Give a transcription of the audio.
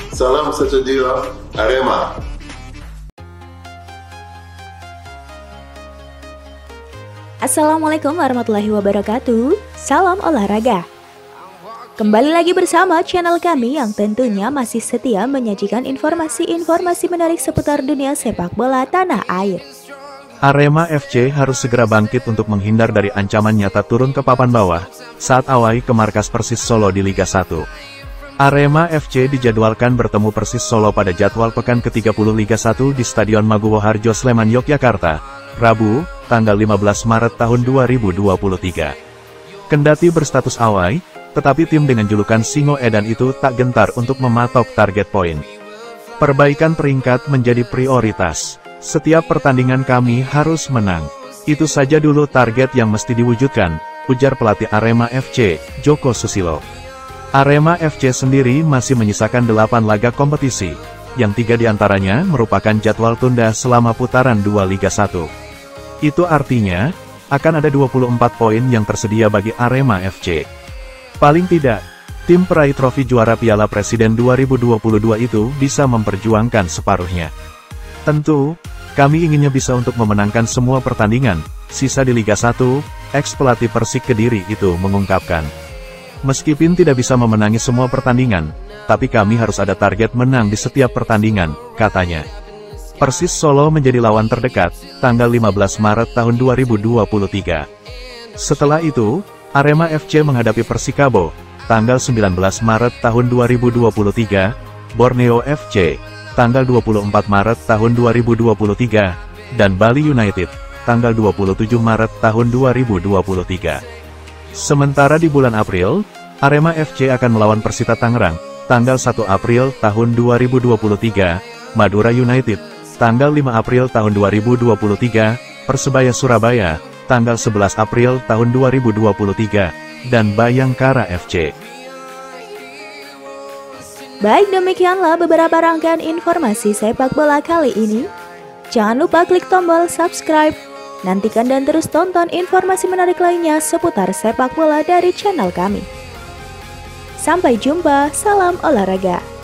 Salam sejahtera, Arema. Assalamualaikum warahmatullahi wabarakatuh. Salam olahraga. Kembali lagi bersama channel kami yang tentunya masih setia menyajikan informasi-informasi menarik seputar dunia sepak bola tanah air. Arema FC harus segera bangkit untuk menghindar dari ancaman nyata turun ke papan bawah saat awai ke markas Persis Solo di Liga 1. Arema FC dijadwalkan bertemu Persis Solo pada jadwal pekan ke-30 Liga 1 di Stadion Maguwo Harjo Sleman, Yogyakarta, Rabu, tanggal 15 Maret tahun 2023. Kendati berstatus awai, tetapi tim dengan julukan Singo Edan itu tak gentar untuk mematok target poin. Perbaikan peringkat menjadi prioritas. Setiap pertandingan kami harus menang. Itu saja dulu target yang mesti diwujudkan, ujar pelatih Arema FC, Joko Susilo. Arema FC sendiri masih menyisakan 8 laga kompetisi, yang 3 diantaranya merupakan jadwal tunda selama putaran 2 Liga 1. Itu artinya, akan ada 24 poin yang tersedia bagi Arema FC. Paling tidak, tim peraih trofi juara Piala Presiden 2022 itu bisa memperjuangkan separuhnya. Tentu, kami inginnya bisa untuk memenangkan semua pertandingan, sisa di Liga 1, ex-pelatih Persik Kediri itu mengungkapkan. Meskipun tidak bisa memenangi semua pertandingan, tapi kami harus ada target menang di setiap pertandingan, katanya. Persis Solo menjadi lawan terdekat, tanggal 15 Maret tahun 2023. Setelah itu, Arema FC menghadapi Persikabo, tanggal 19 Maret tahun 2023, Borneo FC, tanggal 24 Maret tahun 2023, dan Bali United, tanggal 27 Maret tahun 2023. Sementara di bulan April, Arema FC akan melawan Persita Tangerang, tanggal 1 April tahun 2023, Madura United, tanggal 5 April tahun 2023, Persebaya Surabaya, tanggal 11 April tahun 2023, dan Bayangkara FC. Baik, demikianlah beberapa rangkaian informasi sepak bola kali ini. Jangan lupa klik tombol subscribe. Nantikan dan terus tonton informasi menarik lainnya seputar sepak bola dari channel kami. Sampai jumpa, salam olahraga.